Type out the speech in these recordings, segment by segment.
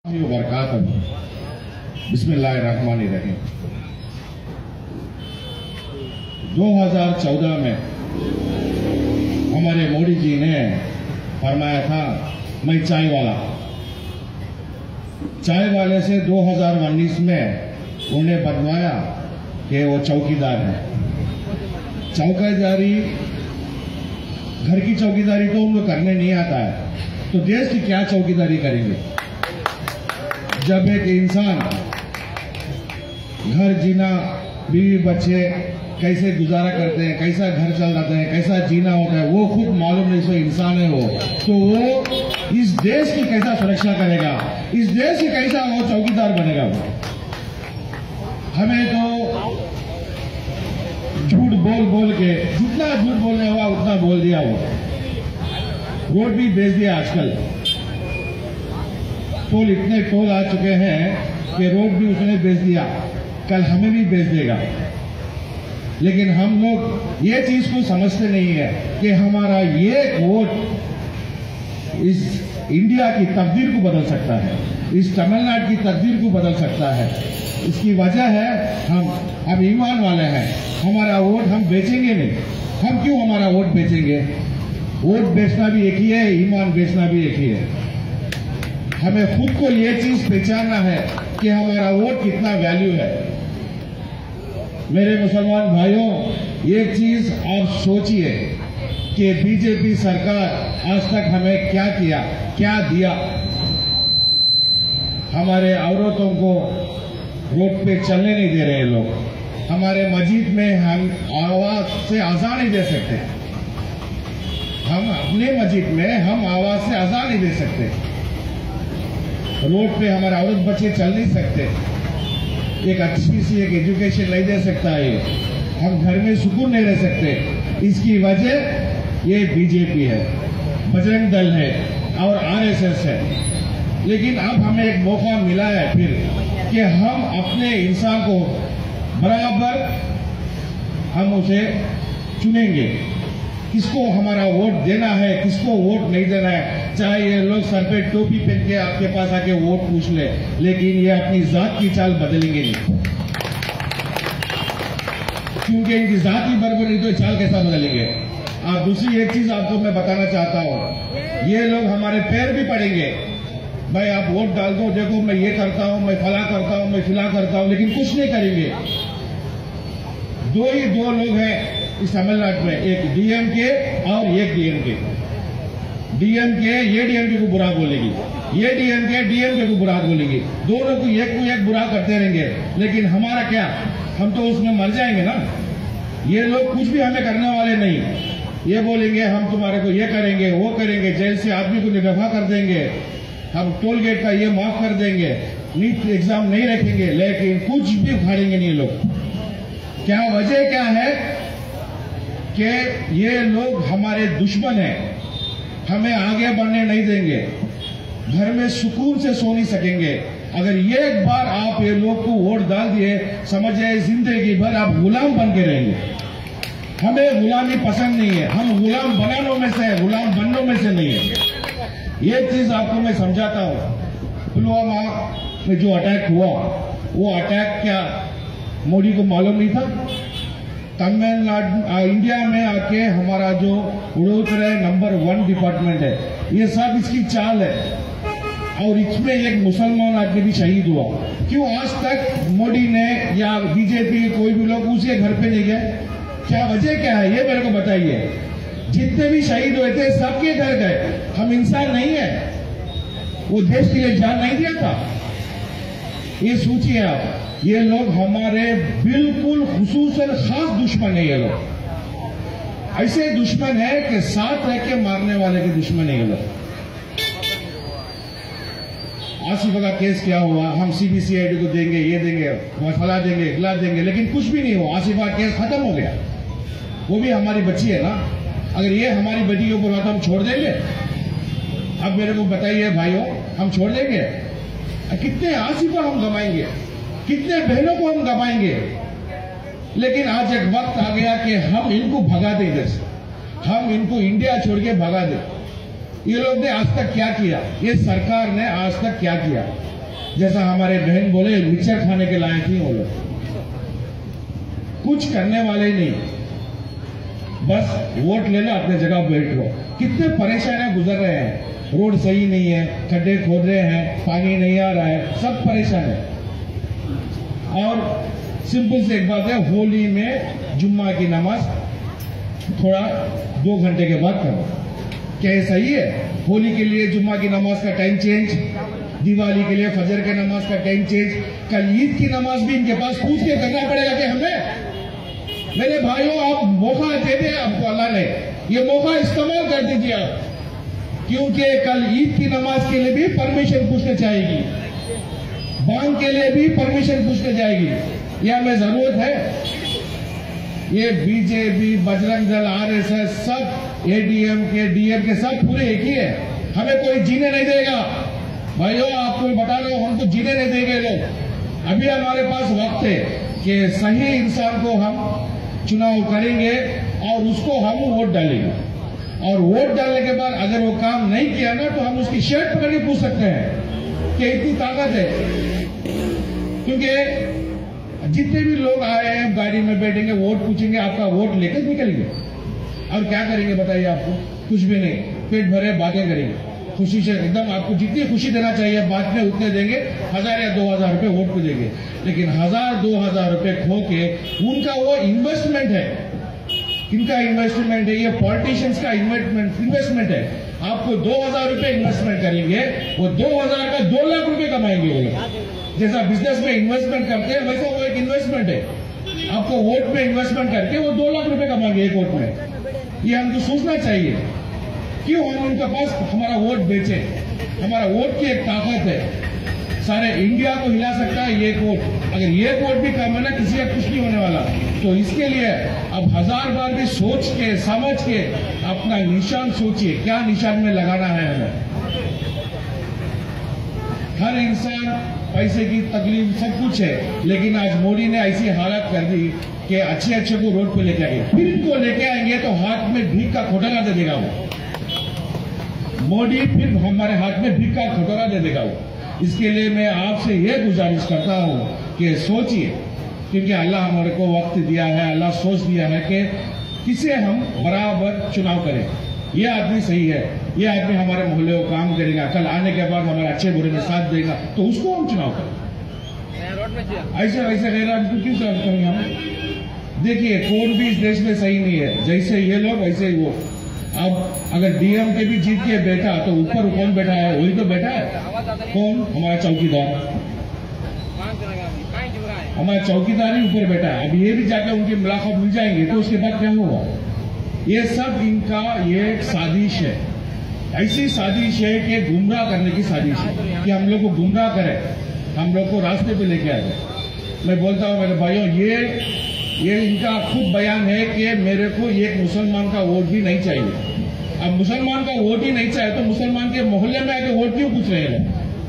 बिस्मिल्लाहिर्रहमानिर्रहीम। 2014 में हमारे मोदी जी ने फरमाया था मैं चाय वाले से 2019 में उन्हें बदलवाया कि वो चौकीदार है। चौकीदारी, घर की चौकीदारी तो उनको करने नहीं आता है, तो देश की क्या चौकीदारी करेंगे? जब एक इंसान घर जीना, बीवी बच्चे कैसे गुजारा करते हैं, कैसा घर चल जाता है, कैसा जीना होता है, वो खुद मालूम नहीं। सो इंसान है वो, तो वो इस देश की कैसा सुरक्षा करेगा, इस देश की कैसा वो चौकीदार बनेगा? वो हमें तो झूठ बोल के जितना झूठ बोलने हुआ उतना बोल दिया। वो रोड भी बेच दिया। आजकल टोल, इतने टोल आ चुके हैं कि रोड भी उसने बेच दिया, कल हमें भी बेच देगा। लेकिन हम लोग ये चीज को समझते नहीं है कि हमारा ये वोट इस इंडिया की तकदीर को बदल सकता है, इस तमिलनाडु की तकदीर को बदल सकता है। इसकी वजह है हम ईमान वाले हैं। हमारा वोट हम बेचेंगे नहीं। हम क्यों हमारा वोट बेचेंगे? वोट बेचना भी एक ही है, ईमान बेचना भी एक ही है। हमें खुद को ये चीज पहचानना है कि हमारा वोट कितना वैल्यू है। मेरे मुसलमान भाइयों, एक चीज आप सोचिए कि बीजेपी सरकार आज तक हमें क्या किया, क्या दिया? हमारे औरतों को रोड पे चलने नहीं दे रहे लोग। हमारे मस्जिद में हम आवाज से अज़ान नहीं दे सकते। हम अपने मस्जिद में हम आवाज से अज़ान नहीं दे सकते। रोड पे हमारे औरत बच्चे चल नहीं सकते। एक अच्छी सी एक एजुकेशन नहीं दे सकता है। हम घर में सुकून नहीं रह सकते। इसकी वजह ये बीजेपी है, बजरंग दल है और आरएसएस है। लेकिन अब हमें एक मौका मिला है फिर कि हम अपने इंसान को बराबर हम उसे चुनेंगे। किसको हमारा वोट देना है, किसको वोट नहीं देना है। चाहे ये लोग सर पे टोपी पहन के आपके पास आके वोट पूछ ले, लेकिन ये अपनी जात की चाल बदलेंगे नहीं, क्योंकि इनकी जात ही बराबर नहीं तो चाल कैसा बदलेंगे? आप दूसरी एक चीज आपको मैं बताना चाहता हूं, ये लोग हमारे पैर भी पड़ेंगे। भाई आप वोट डाल दो, देखो मैं ये करता हूं, मैं फला करता हूं, मैं फिला करता हूं, लेकिन कुछ नहीं करेंगे। दो लोग हैं इस तमिलनाडु में, एक डीएमके और एक डीएमके। डीएमके ये डीएमके को बुरा बोलेगी, ये डीएमके को बुरा बोलेगी। दोनों को एक बुरा करते रहेंगे। लेकिन हमारा क्या, हम तो उसमें मर जाएंगे ना। ये लोग कुछ भी हमें करने वाले नहीं। ये बोलेंगे हम तुम्हारे को ये करेंगे, वो करेंगे, जेल से आदमी को निरफा कर देंगे, हम टोल गेट का ये माफ कर देंगे, नीट एग्जाम नहीं रखेंगे, लेकिन कुछ भी उखाड़ेंगे नहीं लोग। क्या वजह क्या है कि ये लोग हमारे दुश्मन हैं, हमें आगे बढ़ने नहीं देंगे, घर में सुकून से सो नहीं सकेंगे। अगर ये एक बार आप ये लोग को वोट डाल दिए, समझिए जिंदगी भर आप गुलाम बन के रहेंगे। हमें गुलामी पसंद नहीं है। हम गुलाम बनानों में से है, गुलाम बनने में से नहीं है। ये चीज आपको मैं समझाता हूं। पुलवामा में जो अटैक हुआ, वो अटैक क्या मोदी को मालूम नहीं था? तमिलनाडु इंडिया में आके हमारा जो वडोदरा नंबर 1 डिपार्टमेंट है, ये सब इसकी चाल है। और इसमें एक मुसलमान आदमी भी शहीद हुआ। क्यों आज तक मोदी ने या बीजेपी कोई भी लोग उसके घर पे नहीं गए? क्या वजह क्या है, ये मेरे को बताइए। जितने भी शहीद हुए थे सबके घर गए। हम इंसान नहीं है? वो देश के लिए जान नहीं दिया था? ये सोचिए आप। ये लोग हमारे बिल्कुल खुसूसन खास दुश्मन है। ये लोग ऐसे दुश्मन है कि साथ रह के मारने वाले के दुश्मन है ये लोग। आसिफा का केस क्या हुआ? हम सीबीसीआईडी को देंगे, ये देंगे, फला देंगे, गिला देंगे, लेकिन कुछ भी नहीं हुआ। आसिफा केस खत्म हो गया। वो भी हमारी बच्ची है ना। अगर ये हमारी बेटी के ऊपर हुआ तो हम छोड़ देंगे? अब मेरे को बताइए भाइयों, हम छोड़ देंगे? कितने आसिफा हम गवाएंगे, कितने बहनों को हम गवाएंगे? लेकिन आज एक वक्त आ गया कि हम इनको भगा दें, इधर से हम इनको इंडिया छोड़ के भगा दें। ये लोग ने आज तक क्या किया, ये सरकार ने आज तक क्या किया? जैसा हमारे बहन बोले मिक्सर खाने के लायक नहीं वो लोग, कुछ करने वाले नहीं, बस वोट ले लो अपने जगह बैठ लो। कितने परेशानियां गुजर रहे हैं, रोड सही नहीं है, खड्डे खोद रहे हैं, पानी नहीं आ रहा है, सब परेशान है। और सिंपल से एक बात है, होली में जुम्मा की नमाज थोड़ा 2 घंटे के बाद करो, क्या ये सही है? होली के लिए जुम्मा की नमाज का टाइम चेंज, दिवाली के लिए फजर के नमाज का टाइम चेंज, कल ईद की नमाज भी इनके पास पूछ के करना पड़ेगा कि हमें? मेरे भाइयों, आप मौका दे दे आपको अल्लाह ने, ये मौका इस्तेमाल कर दीजिए आप, क्योंकि कल ईद की नमाज के लिए भी परमिशन पूछने जाएगी, बांग के लिए भी परमिशन पूछने जाएगी, ये हमें जरूरत है। ये बीजेपी, बजरंग दल, आरएसएस सब एडीएम के डीएम के सब पूरे एक ही है, हमें कोई जीने नहीं देगा भाइयों, आपको बता रहा हूं, हमको जीने नहीं देंगे लोग। अभी हमारे पास वक्त है कि सही इंसान को हम चुनाव करेंगे और उसको हम वोट डालेंगे, और वोट डालने के बाद अगर वो काम नहीं किया ना तो हम उसकी शर्ट पकड़ के पूछ सकते हैं कि इतनी ताकत है। क्योंकि जितने भी लोग आए हैं गाड़ी में बैठेंगे, वोट पूछेंगे, आपका वोट लेकर निकलेंगे, और क्या करेंगे बताइए? आपको कुछ भी नहीं, पेट भरे बातें करेंगे, खुशी से एकदम आपको जितनी खुशी देना चाहिए बाद में उतने देंगे, 1000 या 2000 रुपए वोट को देंगे। लेकिन 1000-2000 रुपए खो के उनका वो इन्वेस्टमेंट है, इनका इन्वेस्टमेंट है, ये पॉलिटिशियंस का इन्वेस्टमेंट है। आपको 2000 रुपए इन्वेस्टमेंट करेंगे, वो 2000 का 2 लाख रुपए कमाएंगे वो लोग। जैसा बिजनेस में इन्वेस्टमेंट करते हैं वैसा वो एक इन्वेस्टमेंट है, आपको वोट में इन्वेस्टमेंट करके वो 2 लाख रुपए कमाएंगे एक वोट में। ये हमको सोचना चाहिए, क्यों हम उनके पास हमारा वोट बेचे? हमारा वोट की एक ताकत है, सारे इंडिया को हिला सकता है ये वोट। अगर ये वोट भी कम है ना, किसी का कुछ नहीं होने वाला। तो इसके लिए अब 1000 बार भी सोच के समझ के अपना निशान सोचिए, क्या निशान में लगाना है हमें। हर इंसान पैसे की तकलीफ सब कुछ है, लेकिन आज मोदी ने ऐसी हालत कर दी कि अच्छे को रोड पे लेके आएंगे, फिर इनको लेके आएंगे तो हाथ में भीख का खोटला दे देगा वो मोदी, फिर हमारे हाथ में भीख का खोटला दे देगा वो। इसके लिए मैं आपसे ये गुजारिश करता हूँ कि सोचिए, क्योंकि अल्लाह हमारे को वक्त दिया है, अल्लाह सोच दिया है कि किसे हम बराबर चुनाव करें। ये आदमी सही है, ये आदमी हमारे मोहल्ले को काम करेगा, कल आने के बाद हमारे अच्छे बुरे में साथ देगा, तो उसको हम चुनाव करें। ऐसे वैसे गैर आदमी क्यों करेंगे हम? देखिए, कौन भी इस देश में सही नहीं है, जैसे ये लोग वैसे ही वो। अब अगर डीएम के भी जीत के बैठा तो ऊपर कौन बैठा है? वही तो बैठा है, कौन? हमारा चौकीदार, हमारा चौकीदार ही ऊपर बैठा है। अब ये भी जाकर उनकी मुलाकात मिल जाएंगे तो उसके बाद क्या होगा? ये सब इनका ये साजिश है, ऐसी साजिश है कि गुमराह करने की साजिश है, कि हम लोग को गुमराह करें, हम लोग को रास्ते पे लेके आए। मैं बोलता हूँ मेरे भाइयों, ये इनका खुद बयान है कि मेरे को एक मुसलमान का वोट भी नहीं चाहिए। अब मुसलमान का वोट ही नहीं चाहिए तो मुसलमान के मोहल्ले में आके वोट क्यों पूछ रहे हैं?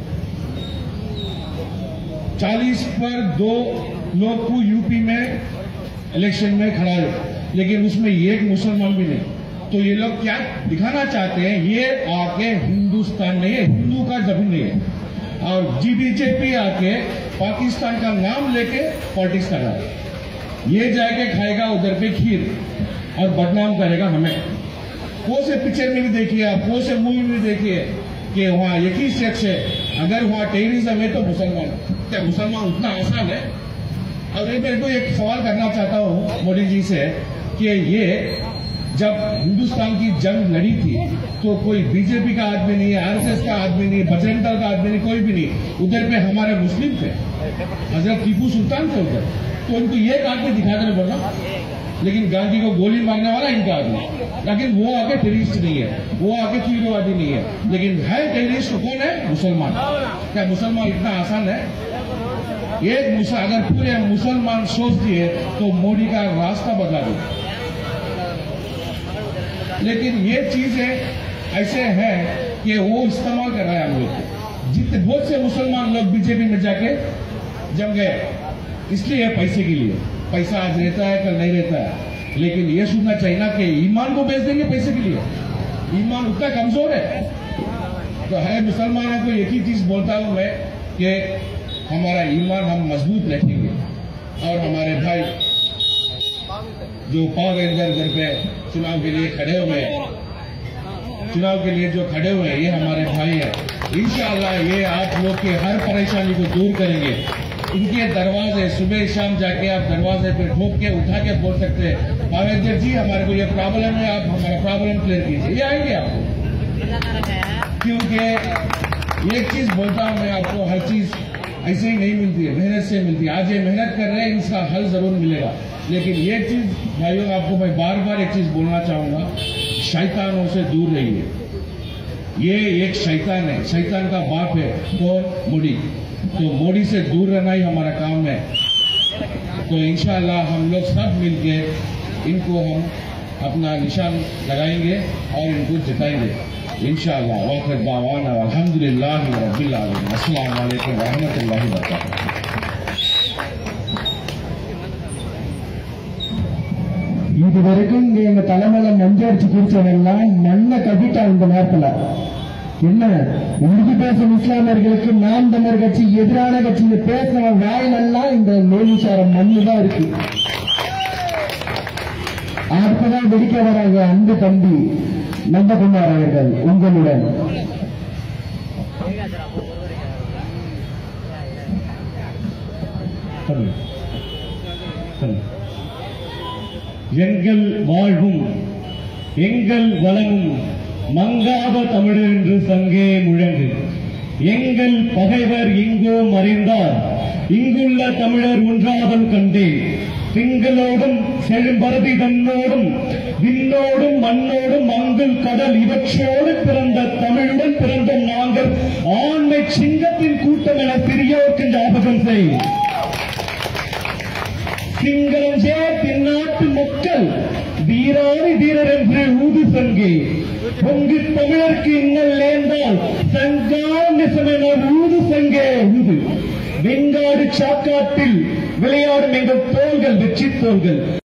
40 पर 2 लोग को यूपी में इलेक्शन में खड़ा है, लेकिन उसमें एक मुसलमान भी नहीं। तो ये लोग क्या दिखाना चाहते हैं? ये आके हिंदुस्तान नहीं है, हिंदू का जमीन नहीं है, और बीजेपी आके पाकिस्तान का नाम लेके पॉलिटिक्स कर रहा है। ये जाके खाएगा उधर पे खीर और बदनाम करेगा हमें। वो से पिक्चर में भी देखिए आप, वो से मूवी में देखिए कि वहाँ एक ही सेक्स है, अगर वहाँ टेररिज्म है तो मुसलमान, क्या मुसलमान उतना आसान है? और मैं को एक सवाल करना चाहता हूँ मोदी जी से कि ये जब हिंदुस्तान की जंग लड़ी थी तो कोई बीजेपी का आदमी नहीं, आरएसएस का आदमी नहीं, बजरंग दल का आदमी नहीं, कोई भी नहीं। उधर पे हमारे मुस्लिम थे, हजरत टीपू सुल्तान थे उधर, तो उनको एक आदमी दिखाकर बोलना, लेकिन गांधी को गोली मारने वाला इनका आदमी, लेकिन वो आगे टेररिस्ट नहीं है, वो आगे तीव्रवादी नहीं है, लेकिन है टेररिस्ट कौन है? मुसलमान। क्या मुसलमान इतना आसान है? एक अगर पूरे मुसलमान सोच दिए तो मोदी का रास्ता बदला दो। लेकिन ये चीजें ऐसे हैं कि वो इस्तेमाल कर रहा है हम लोग को। जितने बहुत से मुसलमान लोग बीजेपी में जाके जम गए, इसलिए पैसे के लिए। पैसा आज रहता है, कल नहीं रहता है, लेकिन ये सुनना चाहिए ना कि ईमान को बेच देंगे पैसे के लिए। ईमान उतना कमजोर है। तो है मुसलमानों को एक ही चीज बोलता हूं मैं कि हमारा ईमान हम मजबूत रखेंगे और हमारे भाई जो पाव रेंजर घर पे चुनाव के लिए खड़े हुए हैं, चुनाव के लिए जो खड़े हुए हैं, ये हमारे भाई हैं। इंशाअल्लाह ये आप लोग की हर परेशानी को दूर करेंगे। इनके दरवाजे सुबह शाम जाके आप दरवाजे पे ठोक के उठा के बोल सकते हैं, पावेंजर जी हमारे को ये प्रॉब्लम है, आप हमारा प्रॉब्लम क्लियर कीजिए, ये आएंगे आपको। क्योंकि एक चीज बोलता हूं मैं आपको, हर चीज ऐसे ही नहीं मिलती है, मेहनत से मिलती है। आज ये मेहनत कर रहे हैं, इसका हल जरूर मिलेगा। लेकिन एक चीज भाइयों आपको मैं बार बार एक चीज बोलना चाहूंगा, शैतानों से दूर रहिए। ये एक शैतान है, शैतान का बाप है तो मोदी, तो मोदी से दूर रहना ही हमारा काम है। तो इंशाअल्लाह हम लोग सब मिलके इनको हम अपना निशान लगाएंगे और इनको जिताएंगे इंशाअल्लाह। वाखिर दावाना अल्हम्दुलिल्लाह रब्बिल आलमीन। अस्सलाम वालेकुम व रहमतुल्लाहि व बरकातहू। இதுவரைக்கும் எங்க தலைமையில மஞ்சள் அடிச்சு குடிச்சவெல்லாம் மண்ணை கட்டிட்டான். இந்த நேரத்துல என்ன உறுதி பேசும் இஸ்லாமியர்களுக்கு நாம் தமிழர் கட்சி எதிரான கட்சி பேசுற வாயிலெல்லாம் இந்த மேலிசாரம் மண்ணு தான் இருக்கு. அப்பதான் வெடிக்க வராங்க அன்பு தம்பி நந்தகுமார் அவர்கள் உங்களுடன். எங்கள் வாழ்வும் எங்கள் வளமும் மங்காத தமிழர் என்று சங்கே முழங்கு. எங்கள் பகைவர் எங்கோ மறைந்தார், இங்குள்ள தமிழர் ஒன்றாதல் கண்டேன். திங்களோடும் செழும்பரதி தன்னோடும் விண்ணோடும் மண்ணோடும் மங்கள் கடல் இவற்றோடு பிறந்த தமிழுடன் பிறந்த நாங்கள் ஆண்மை சிங்கத்தின் கூட்டம் என சிறியோருக்கு ஞாபகம் செய். சிங்களம் தென்னாட்டு மக்கள் வீராணி வீரர் என்று ஊது சங்கே. பொங்கு தமிழருக்கு இன்னல் நேர்ந்தால் சங்கால் நெசமென ஊது சங்கே ஊது. வெங்காடு சாக்காட்டில் விளையாடும் எங்கள் தோள்கள் வெற்றி தோள்கள்.